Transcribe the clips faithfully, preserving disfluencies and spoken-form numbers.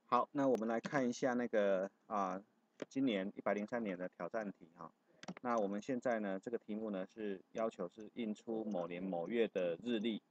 好，那我们来看一下那个啊，今年一百零三年的挑战题哈。那我们现在呢，这个题目呢是要求是印出某年某月的日历。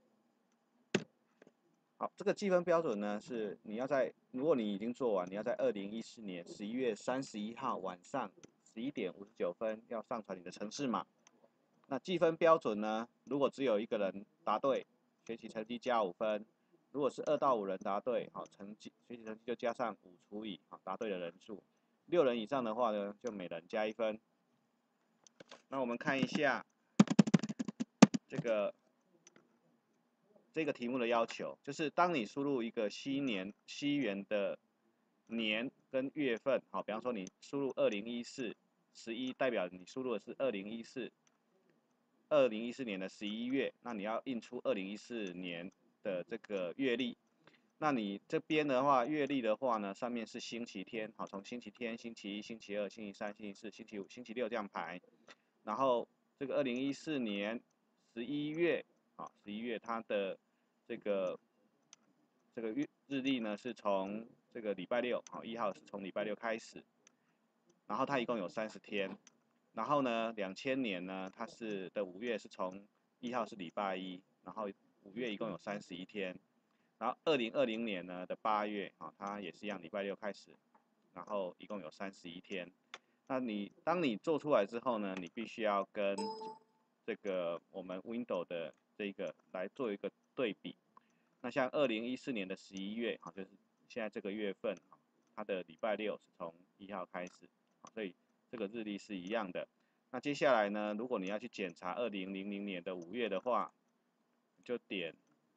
好，这个计分标准呢是你要在，如果你已经做完，你要在二零一四年十一月三十一号晚上十一点五十九分要上传你的程式码。那计分标准呢，如果只有一个人答对，学习成绩加五分。如果是二到五人答对，好，成绩学习成绩就加上五除以好答对的人数。六人以上的话呢，就每人加一分。那我们看一下这个这个题目的要求，就是当你输入一个西年西元的年跟月份，好，比方说你输入二零一四十一，代表你输入的是二零一四二零一四年的十一月，那你要印出二零一四年的这个月历。那你这边的话，月历的话呢，上面是星期天，好，从星期天、星期一、星期二、星期三、星期四、星期五、星期六这样排。然后这个二零一四年十一月，啊，十一月它的这个这个日日历呢是从这个礼拜六，好，一号是从礼拜六开始，然后它一共有三十天。然后呢，两千年呢，它是的五月是从一号是礼拜一，然后五月一共有三十一天。然后二零二零年呢的八月，啊，它也是一样，礼拜六开始，然后一共有三十一天。那你当你做出来之后呢，你必须要跟这个我们 Windows 的这个来做一个对比。那像二零一四年的十一月，啊，就是现在这个月份，它的礼拜六是从一号开始，所以这个日历是一样的。那接下来呢，如果你要去检查二零零零年的五月的话，就点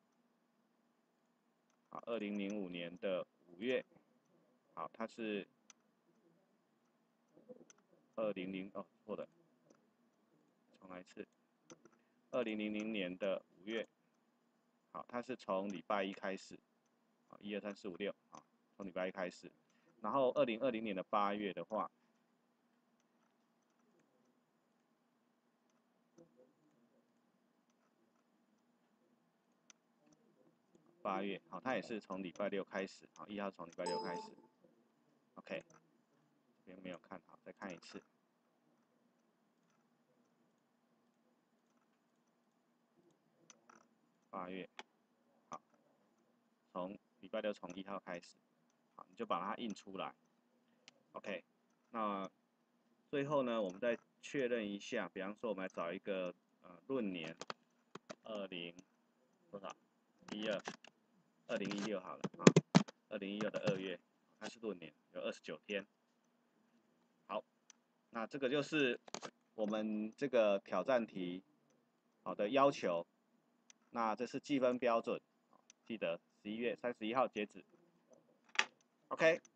好，二零零五年的五月，好，它是二零零哦，错的，重来一次，二零零零年的五月，好，它是从礼拜一开始，好，一二三四五六，好，从礼拜一开始，然后二零二零年的八月的话，八月，好，它也是从礼拜六开始，好，一号从礼拜六开始 ，OK， 这边没有看好，再看一次。八月，好，从礼拜六从一号开始，好，你就把它印出来 ，OK。那最后呢，我们再确认一下，比方说我们来找一个呃闰年，二零多少？一二，二零一六好了啊，二零一六的二月，它是闰年，有二十九天。好，那这个就是我们这个挑战题好的要求。那这是计分标准，记得十一月三十一号截止。OK。